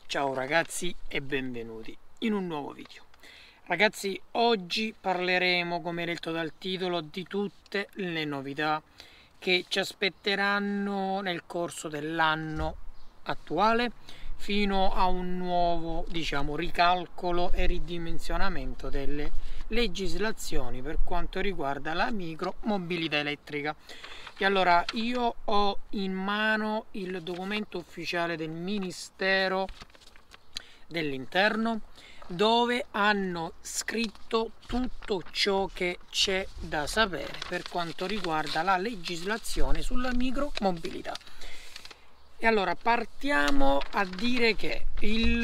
Ciao ragazzi e benvenuti in un nuovo video. Ragazzi, oggi parleremo, come detto dal titolo, di tutte le novità che ci aspetteranno nel corso dell'anno attuale fino a un nuovo, ricalcolo e ridimensionamento delle legislazioni per quanto riguarda la micromobilità elettrica. E allora io ho in mano il documento ufficiale del Ministero dell'Interno, dove hanno scritto tutto ciò che c'è da sapere per quanto riguarda la legislazione sulla micromobilità. E allora partiamo a dire che ti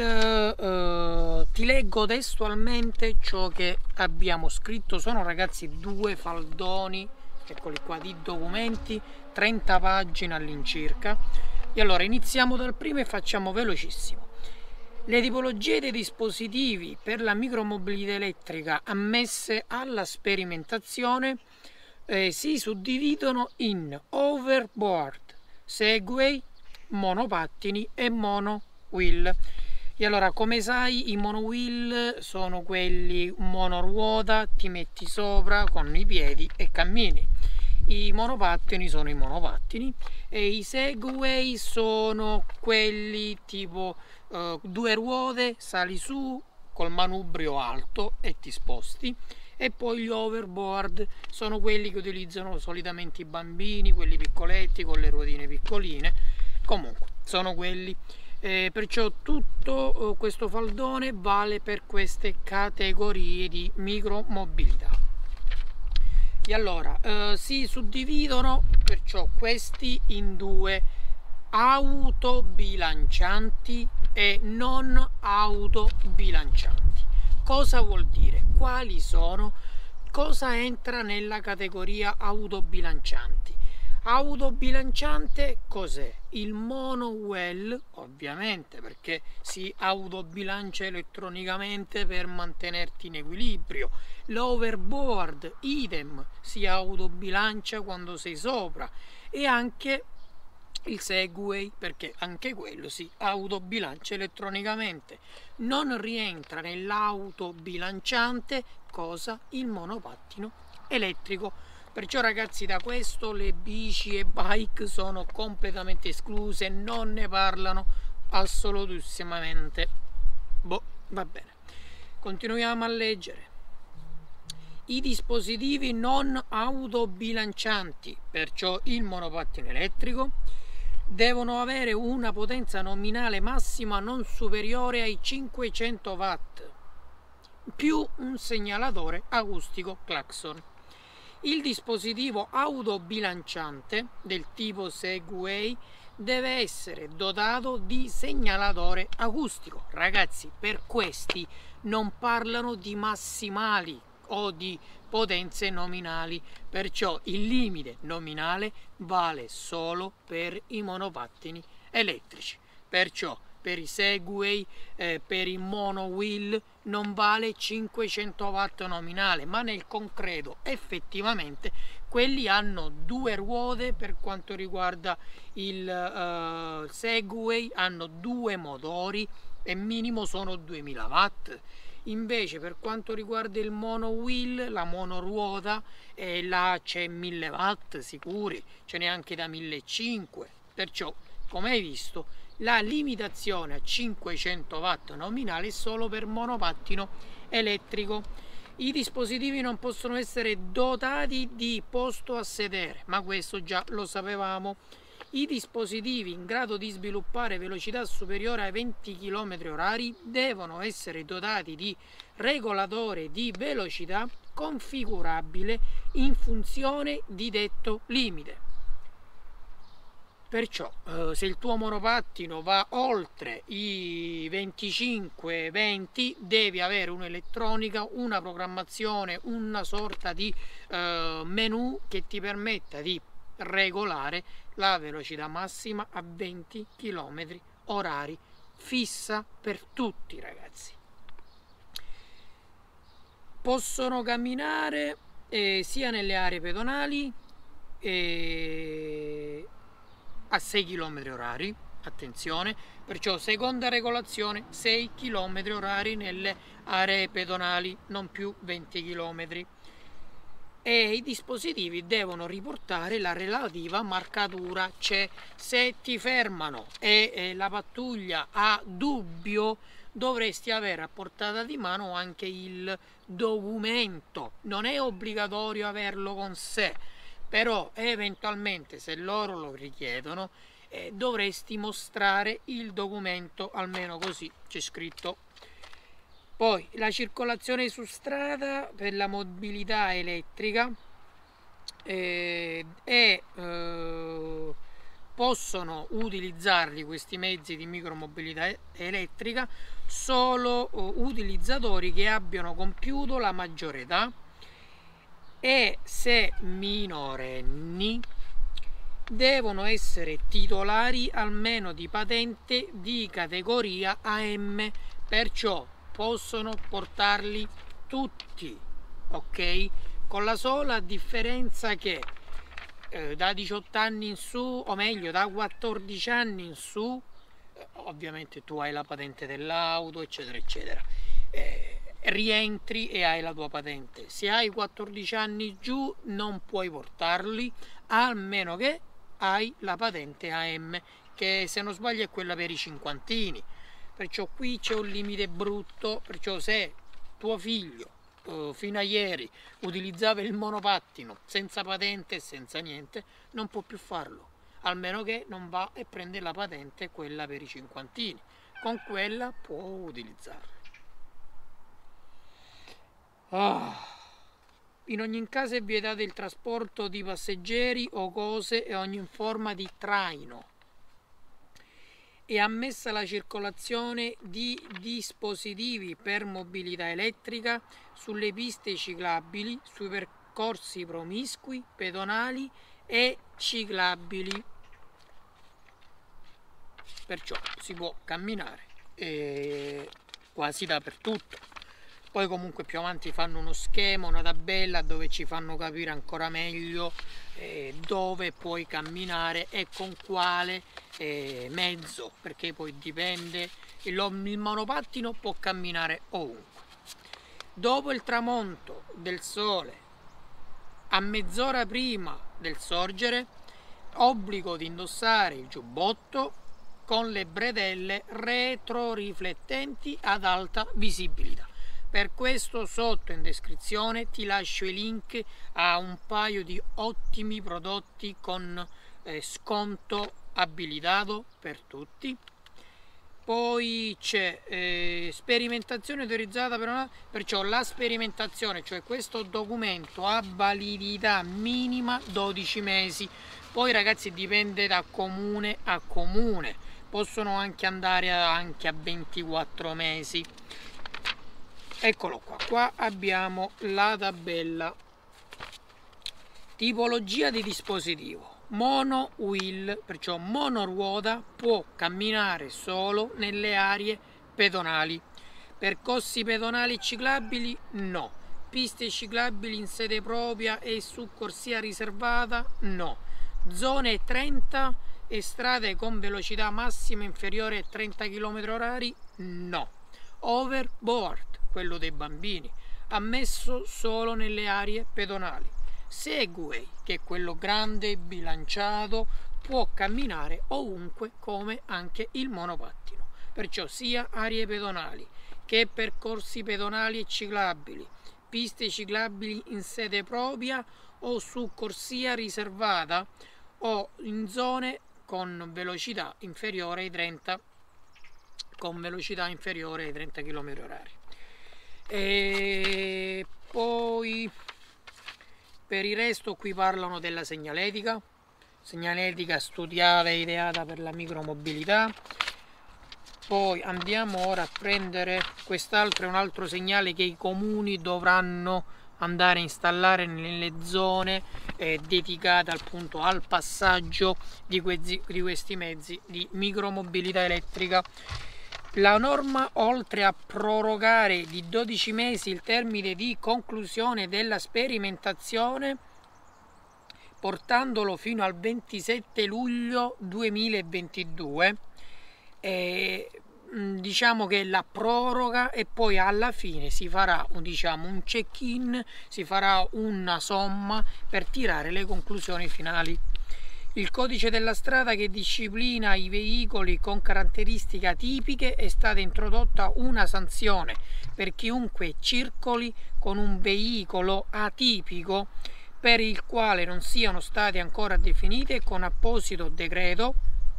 leggo testualmente ciò che abbiamo scritto. Sono, ragazzi, due faldoni, eccoli qua, di documenti, 30 pagine all'incirca. E allora iniziamo dal primo e facciamo velocissimo. Le tipologie dei dispositivi per la micromobilità elettrica ammesse alla sperimentazione si suddividono in overboard, Segway, monopattini e monowheel. E allora, come sai, i monowheel sono quelli monoruota, ti metti sopra con i piedi e cammini. I monopattini sono i monopattini e i Segway sono quelli tipo due ruote, sali su col manubrio alto e ti sposti. E poi gli overboard sono quelli che utilizzano solitamente i bambini, quelli piccoletti con le ruotine piccoline. Comunque sono quelli, perciò tutto questo faldone vale per queste categorie di micromobilità. E allora si suddividono perciò questi in due: autobilancianti e non autobilancianti. Cosa vuol dire? Quali sono? Cosa entra nella categoria autobilancianti? Autobilanciante cos'è? Il monowheel, ovviamente, perché si autobilancia elettronicamente per mantenerti in equilibrio. L'overboard, idem, si autobilancia quando sei sopra. E anche il Segway, perché anche quello si autobilancia elettronicamente. Non rientra nell'autobilanciante cosa? Il monopattino elettrico. Perciò, ragazzi, da questo le bici e bike sono completamente escluse, non ne parlano assolutissimamente. Va bene, continuiamo a leggere. I dispositivi non autobilancianti, perciò il monopattino elettrico, devono avere una potenza nominale massima non superiore ai 500 watt più un segnalatore acustico clacson. Il dispositivo autobilanciante del tipo Segway deve essere dotato di segnalatore acustico. Ragazzi, per questi non parlano di massimali o di potenze nominali, perciò il limite nominale vale solo per i monopattini elettrici. Perciò per i Segway, per i monowheel non vale 500 watt nominale, ma nel concreto effettivamente quelli hanno due ruote. Per quanto riguarda il Segway hanno due motori e minimo sono 2000 watt. Invece per quanto riguarda il monowheel, la monoruota, là c'è 1000 watt sicuri, ce n'è anche da 1500. Perciò, come hai visto, la limitazione a 500 watt nominale è solo per monopattino elettrico. I dispositivi non possono essere dotati di posto a sedere, ma questo già lo sapevamo. I dispositivi in grado di sviluppare velocità superiore ai 20 km/h devono essere dotati di regolatore di velocità configurabile in funzione di detto limite. Perciò se il tuo monopattino va oltre i 25-20 devi avere un'elettronica, una programmazione, una sorta di menu che ti permetta di regolare la velocità massima a 20 km/h fissa per tutti, ragazzi. Possono camminare sia nelle aree pedonali a 6 km/h attenzione, perciò seconda regolazione 6 km orari nelle aree pedonali, non più 20 km. E i dispositivi devono riportare la relativa marcatura, cioè se ti fermano e la pattuglia ha dubbio dovresti avere a portata di mano anche il documento. Non è obbligatorio averlo con sé, però eventualmente se loro lo richiedono dovresti mostrare il documento, almeno così c'è scritto. Poi la circolazione su strada per la mobilità elettrica possono utilizzarli questi mezzi di micromobilità elettrica solo utilizzatori che abbiano compiuto la maggiore età e, se minorenni, devono essere titolari almeno di patente di categoria AM, perciò possono portarli tutti, ok? Con la sola differenza che da 18 anni in su, o meglio da 14 anni in su, ovviamente tu hai la patente dell'auto, eccetera eccetera, rientri e hai la tua patente. Se hai 14 anni giù non puoi portarli, a meno che hai la patente AM, che se non sbaglio è quella per i cinquantini. Perciò qui c'è un limite brutto, perciò se tuo figlio fino a ieri utilizzava il monopattino senza patente e senza niente, non può più farlo, almeno che non va e prende la patente, quella per i cinquantini. Con quella può utilizzarlo. In ogni caso è vietato il trasporto di passeggeri o cose e ogni forma di traino. È ammessa la circolazione di dispositivi per mobilità elettrica sulle piste ciclabili, sui percorsi promiscui, pedonali e ciclabili. Perciò si può camminare quasi dappertutto. Poi comunque più avanti fanno uno schema, una tabella dove ci fanno capire ancora meglio dove puoi camminare e con quale mezzo, perché poi dipende, il monopattino può camminare ovunque. Dopo il tramonto del sole, a mezz'ora prima del sorgere, obbligo di indossare il giubbotto con le bretelle retroriflettenti ad alta visibilità. Per questo sotto in descrizione ti lascio i link a un paio di ottimi prodotti con sconto abilitato per tutti. Poi c'è sperimentazione autorizzata, perciò la sperimentazione, cioè questo documento, ha validità minima 12 mesi. Poi ragazzi dipende da comune a comune, possono anche andare anche a 24 mesi. Eccolo qua abbiamo la tabella. Tipologia di dispositivo: mono wheel, perciò monoruota, può camminare solo nelle aree pedonali. Percorsi pedonali ciclabili no. Piste ciclabili in sede propria e su corsia riservata no. Zone 30 e strade con velocità massima inferiore a 30 km/h no. Overboard, quello dei bambini, ammesso solo nelle aree pedonali. Segway, che è quello grande bilanciato, può camminare ovunque come anche il monopattino, perciò sia aree pedonali che percorsi pedonali e ciclabili, piste ciclabili in sede propria o su corsia riservata o in zone con velocità inferiore ai 30 km/h. E poi per il resto qui parlano della segnaletica studiata e ideata per la micromobilità. Poi andiamo ora a prendere quest'altro, è un altro segnale che i comuni dovranno andare a installare nelle zone dedicate appunto al passaggio di questi mezzi di micromobilità elettrica. La norma, oltre a prorogare di 12 mesi il termine di conclusione della sperimentazione, portandolo fino al 27 luglio 2022, diciamo che la proroga, e poi alla fine si farà diciamo, un check-in, si farà una somma per tirare le conclusioni finali. Il codice della strada che disciplina i veicoli con caratteristiche atipiche, è stata introdotta una sanzione per chiunque circoli con un veicolo atipico per il quale non siano state ancora definite con apposito decreto.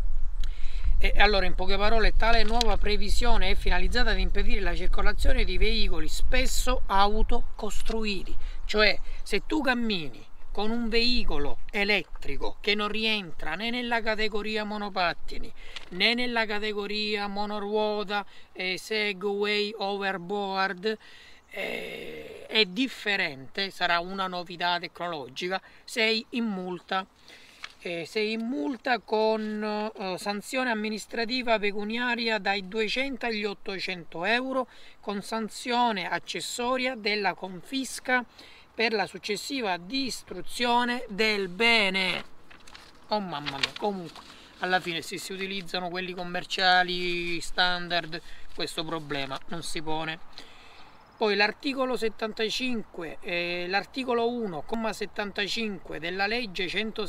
E allora, in poche parole, tale nuova previsione è finalizzata ad impedire la circolazione di veicoli spesso autocostruiti, cioè se tu cammini con un veicolo elettrico che non rientra né nella categoria monopattini né nella categoria monoruota, Segway, overboard, è differente, sarà una novità tecnologica, sei in multa. Sei in multa con sanzione amministrativa pecuniaria dai 200 agli 800 euro, con sanzione accessoria della confisca per la successiva distruzione del bene. Oh mamma mia, comunque alla fine se si utilizzano quelli commerciali standard questo problema non si pone. Poi l'articolo 75, l'articolo 1,75 della legge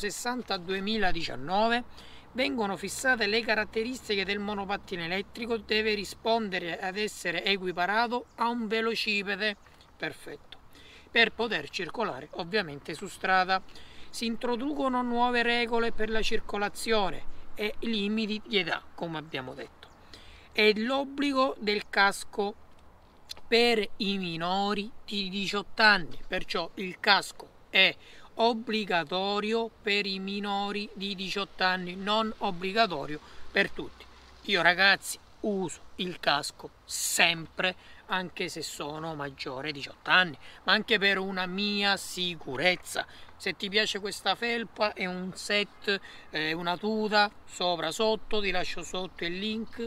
160/2019 vengono fissate le caratteristiche del monopattino elettrico, deve rispondere ad essere equiparato a un velocipede, perfetto, per poter circolare ovviamente su strada. Si introducono nuove regole per la circolazione e limiti di età, come abbiamo detto, e l'obbligo del casco per i minori di 18 anni, perciò il casco è obbligatorio per i minori di 18 anni, non obbligatorio per tutti. Io ragazzi uso il casco sempre, anche se sono maggiore di 18 anni, ma anche per una mia sicurezza. Se ti piace questa felpa, è un set, una tuta sopra sotto, ti lascio sotto il link,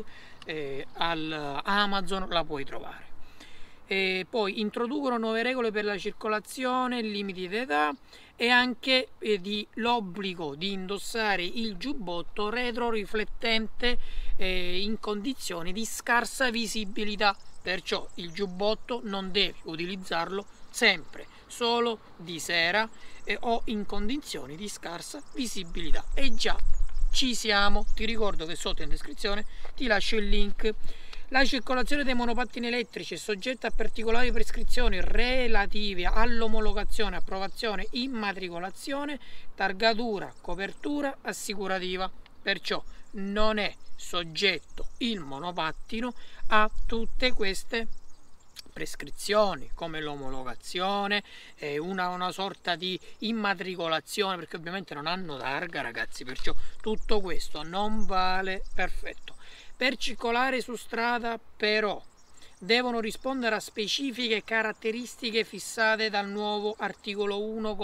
al Amazon la puoi trovare. E poi introducono nuove regole per la circolazione, limiti d'età e anche l'obbligo di indossare il giubbotto retroriflettente in condizioni di scarsa visibilità, perciò il giubbotto non devi utilizzarlo sempre, solo di sera o in condizioni di scarsa visibilità. E già ci siamo, ti ricordo che sotto in descrizione ti lascio il link. La circolazione dei monopattini elettrici è soggetta a particolari prescrizioni relative all'omologazione, approvazione, immatricolazione, targatura, copertura assicurativa. Perciò non è soggetto il monopattino a tutte queste prescrizioni, come l'omologazione, una sorta di immatricolazione, perché ovviamente non hanno targa ragazzi, perciò tutto questo non vale. Perfetto. Per circolare su strada però devono rispondere a specifiche caratteristiche fissate dal nuovo articolo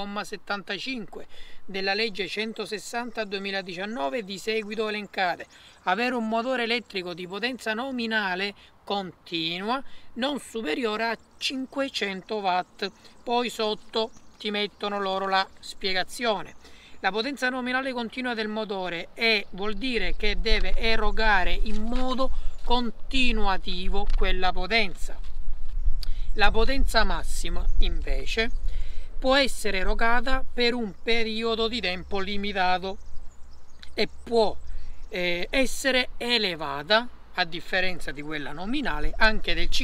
1,75 della legge 160/2019 di seguito elencate: avere un motore elettrico di potenza nominale continua non superiore a 500 watt. Poi sotto ti mettono loro la spiegazione. La potenza nominale continua del motore vuol dire che deve erogare in modo continuativo quella potenza. La potenza massima invece può essere erogata per un periodo di tempo limitato e può essere elevata, a differenza di quella nominale, anche del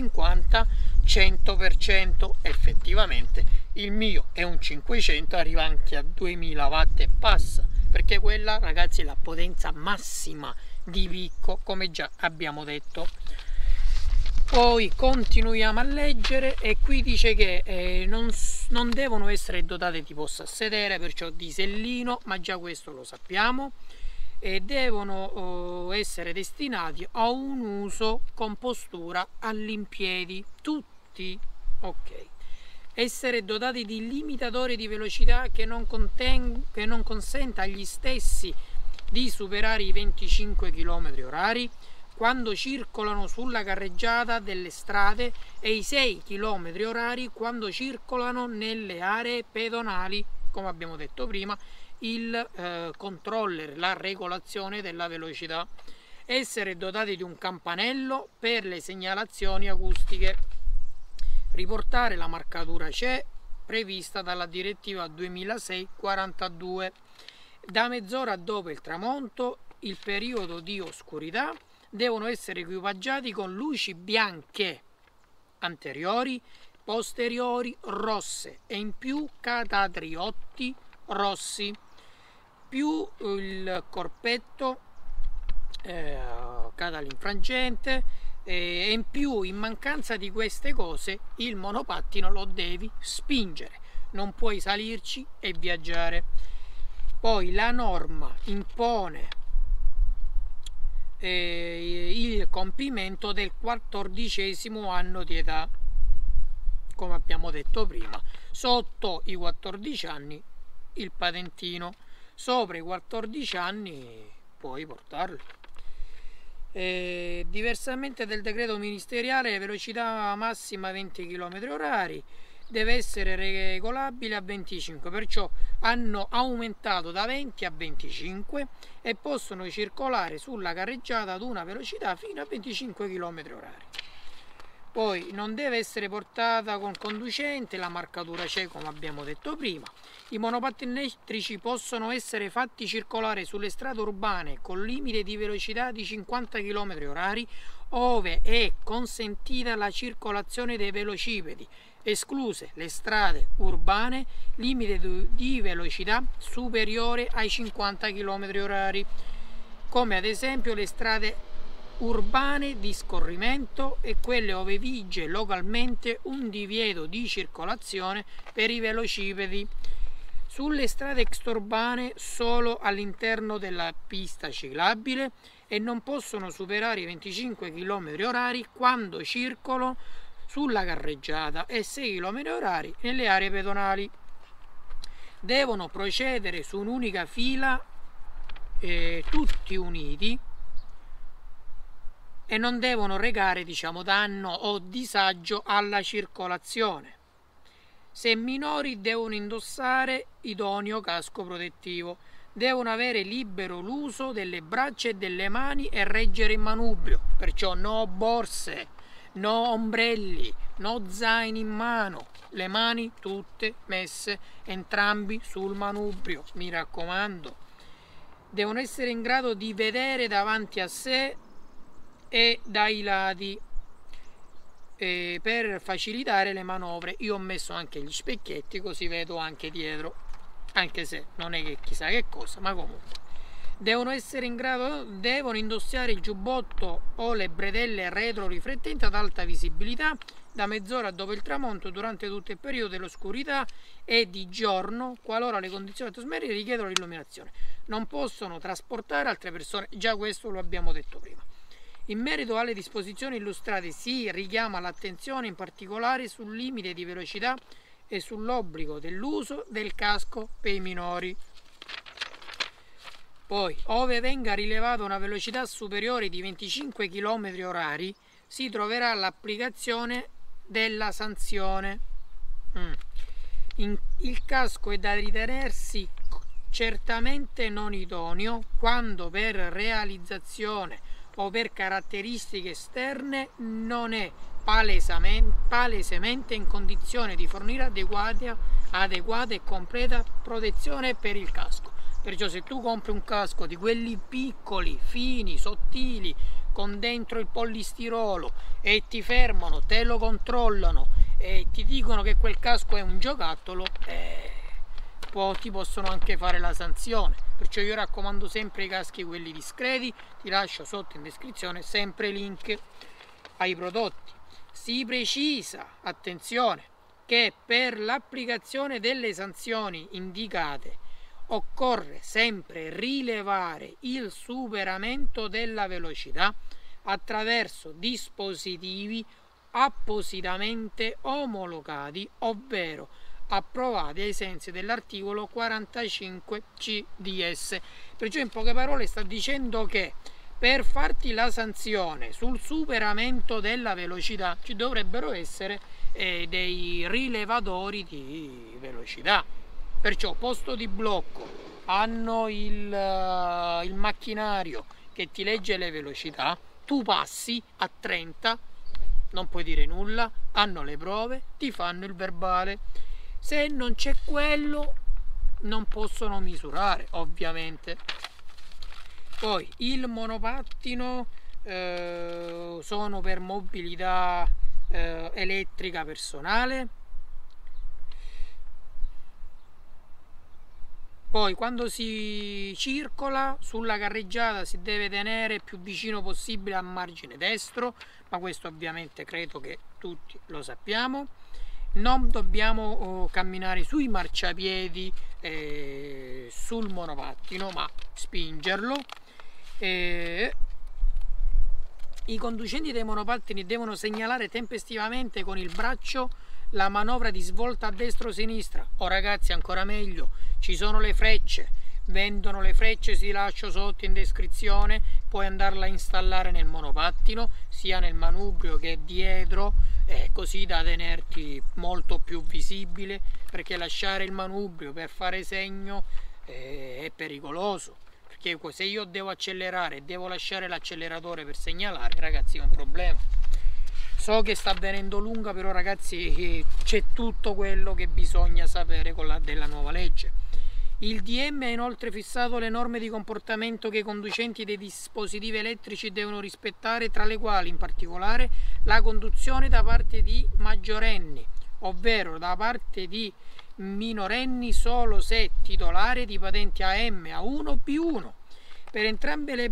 50-100%. Effettivamente il mio è un 500, arriva anche a 2000 watt e passa, perché quella ragazzi è la potenza massima di picco, come già abbiamo detto. Poi continuiamo a leggere e qui dice che non devono essere dotate di posto a sedere, perciò diesellino, ma già questo lo sappiamo, e devono essere destinati a un uso con postura all'impiedi, tutti, ok. Essere dotati di limitatori di velocità che non consenta agli stessi di superare i 25 km/h quando circolano sulla carreggiata delle strade e i 6 km/h quando circolano nelle aree pedonali, come abbiamo detto prima. Il controller, la regolazione della velocità, essere dotati di un campanello per le segnalazioni acustiche, riportare la marcatura CE prevista dalla direttiva 2006/42, da mezz'ora dopo il tramonto, il periodo di oscurità, devono essere equipaggiati con luci bianche anteriori, posteriori rosse e in più catatriotti rossi, più il corpetto catalinfrangente, e in più, in mancanza di queste cose, il monopattino lo devi spingere, non puoi salirci e viaggiare. Poi la norma impone il compimento del 14° anno di età, come abbiamo detto prima. Sotto i 14 anni il patentino, sopra i 14 anni puoi portarlo. Diversamente del decreto ministeriale, velocità massima 20 km/h, deve essere regolabile a 25, perciò hanno aumentato da 20 a 25 e possono circolare sulla carreggiata ad una velocità fino a 25 km/h. Poi non deve essere portata con conducente, la marcatura CE come abbiamo detto prima. I monopattini elettrici possono essere fatti circolare sulle strade urbane con limite di velocità di 50 km/h, ove è consentita la circolazione dei velocipedi, escluse le strade urbane limite di velocità superiore ai 50 km/h, come ad esempio le strade urbane di scorrimento e quelle ove vige localmente un divieto di circolazione per i velocipedi. Sulle strade extraurbane solo all'interno della pista ciclabile e non possono superare i 25 km/h quando circolano sulla carreggiata e 6 km/h nelle aree pedonali. Devono procedere su un'unica fila, tutti uniti, e non devono recare, danno o disagio alla circolazione. Se minori devono indossare idoneo casco protettivo, devono avere libero l'uso delle braccia e delle mani e reggere il manubrio, perciò no borse, no ombrelli, no zaini in mano, le mani tutte messe entrambi sul manubrio, mi raccomando. Devono essere in grado di vedere davanti a sé e dai lati per facilitare le manovre. Io ho messo anche gli specchietti così vedo anche dietro, anche se non è che chissà che cosa, ma comunque devono essere in grado, devono indossare il giubbotto o le bretelle retro riflettenti ad alta visibilità da mezz'ora dopo il tramonto durante tutto il periodo dell'oscurità e di giorno qualora le condizioni atmosferiche richiedono l'illuminazione. Non possono trasportare altre persone, già questo lo abbiamo detto prima. In merito alle disposizioni illustrate si richiama l'attenzione in particolare sul limite di velocità e sull'obbligo dell'uso del casco per i minori. Poi, ove venga rilevata una velocità superiore di 25 km/h, si troverà l'applicazione della sanzione. Il casco è da ritenersi certamente non idoneo quando per realizzazione o per caratteristiche esterne non è palesemente in condizione di fornire adeguata e completa protezione per il casco. Perciò se tu compri un casco di quelli piccoli, fini, sottili, con dentro il polistirolo e ti fermano, te lo controllano e ti dicono che quel casco è un giocattolo, ti possono anche fare la sanzione. Perciò io raccomando sempre i caschi quelli discreti, ti lascio sotto in descrizione sempre link ai prodotti. Si precisa, attenzione, che per l'applicazione delle sanzioni indicate occorre sempre rilevare il superamento della velocità attraverso dispositivi appositamente omologati, ovvero approvati ai sensi dell'articolo 45 CDS. Perciò in poche parole sta dicendo che per farti la sanzione sul superamento della velocità ci dovrebbero essere dei rilevatori di velocità. Perciò posto di blocco hanno il macchinario che ti legge le velocità, tu passi a 30, non puoi dire nulla, hanno le prove, ti fanno il verbale. Se non c'è quello non possono misurare, ovviamente. Poi il monopattino sono per mobilità elettrica personale. Poi quando si circola sulla carreggiata si deve tenere più vicino possibile al margine destro, ma questo ovviamente credo che tutti lo sappiamo. Non dobbiamo camminare sui marciapiedi sul monopattino, ma spingerlo. I conducenti dei monopattini devono segnalare tempestivamente con il braccio la manovra di svolta a destra o sinistra. Oh ragazzi, ancora meglio, ci sono le frecce, vendono le frecce, si lascio sotto in descrizione, puoi andarla a installare nel monopattino, sia nel manubrio che dietro, così da tenerti molto più visibile, perché lasciare il manubrio per fare segno è pericoloso, perché se io devo accelerare e devo lasciare l'acceleratore per segnalare, ragazzi, è un problema. So che sta venendo lunga, però ragazzi c'è tutto quello che bisogna sapere della nuova legge. Il DM ha inoltre fissato le norme di comportamento che i conducenti dei dispositivi elettrici devono rispettare, tra le quali in particolare la conduzione da parte di maggiorenni, ovvero da parte di minorenni solo se titolare di patenti AM A1 o B1. Per entrambe le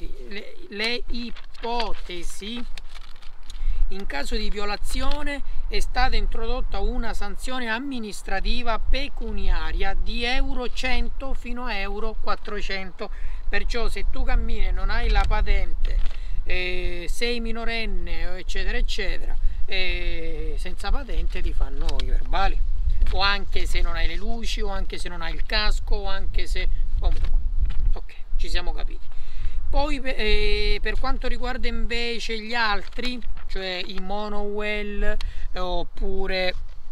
ipotesi, in caso di violazione è stata introdotta una sanzione amministrativa pecuniaria di euro 100 fino a euro 400. Perciò se tu cammini e non hai la patente, sei minorenne eccetera eccetera, senza patente ti fanno i verbali, o anche se non hai le luci, o anche se non hai il casco, o anche se comunque. Ok, ci siamo capiti. Poi per quanto riguarda invece gli altri, cioè i monowell oppure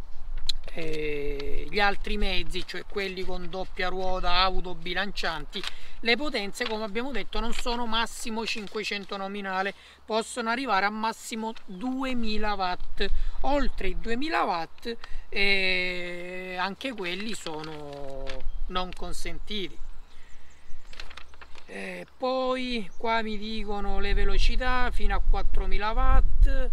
gli altri mezzi, cioè quelli con doppia ruota, autobilancianti, le potenze, come abbiamo detto, non sono massimo 500 nominale, possono arrivare a massimo 2000 watt. Oltre i 2000 watt anche quelli sono non consentiti. Poi qua mi dicono le velocità fino a 4000 watt,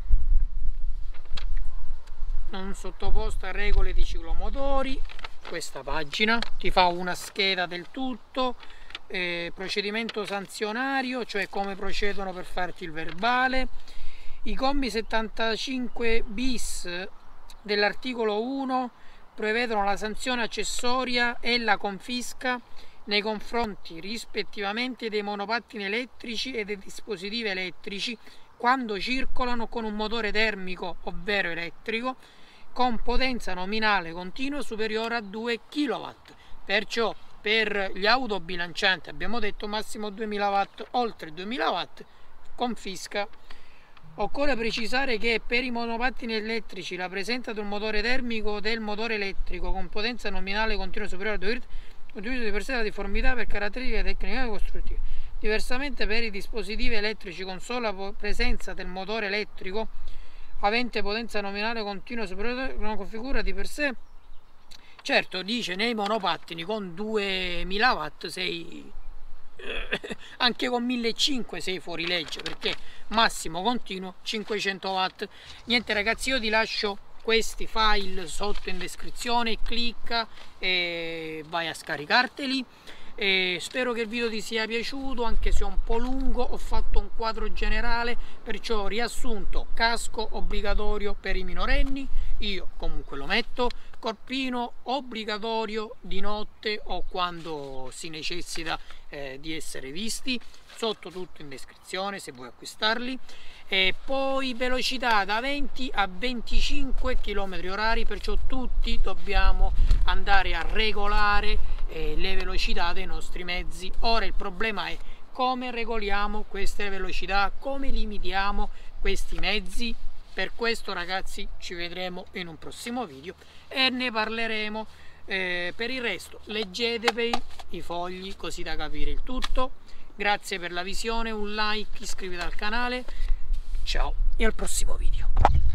non sottoposta a regole di ciclomotori. Questa pagina ti fa una scheda del tutto, procedimento sanzionario, cioè come procedono per farti il verbale. I commi 75 bis dell'articolo 1 prevedono la sanzione accessoria e la confisca nei confronti rispettivamente dei monopattini elettrici e dei dispositivi elettrici quando circolano con un motore termico ovvero elettrico con potenza nominale continua superiore a 2 kW. Perciò per gli autobilancianti abbiamo detto massimo 2000 watt, oltre 2000 watt confisca. Occorre precisare che per i monopattini elettrici la presenza del motore termico del motore elettrico con potenza nominale continua superiore a 2 kW utilizzo di per sé la difformità per caratteristiche tecniche e costruttive. Diversamente per i dispositivi elettrici con sola presenza del motore elettrico avente potenza nominale continua superiore non configura di per sé. Certo, dice nei monopattini con 2000 watt sei anche con 1500 sei fuori legge, perché massimo continuo 500 watt. Niente ragazzi, io ti lascio questi file sotto in descrizione, clicca e vai a scaricarteli. Spero che il video ti sia piaciuto, anche se è un po' lungo. Ho fatto un quadro generale, perciò riassunto: casco obbligatorio per i minorenni, io comunque lo metto, corpino obbligatorio di notte o quando si necessita di essere visti, sotto tutto in descrizione se vuoi acquistarli. E poi velocità da 20 a 25 km/h, perciò tutti dobbiamo andare a regolare le velocità dei nostri mezzi. Ora il problema è come regoliamo queste velocità, come limitiamo questi mezzi. Per questo ragazzi ci vedremo in un prossimo video e ne parleremo. Per il resto leggetevi i fogli così da capire il tutto. Grazie per la visione, un like, iscriviti al canale, ciao e al prossimo video.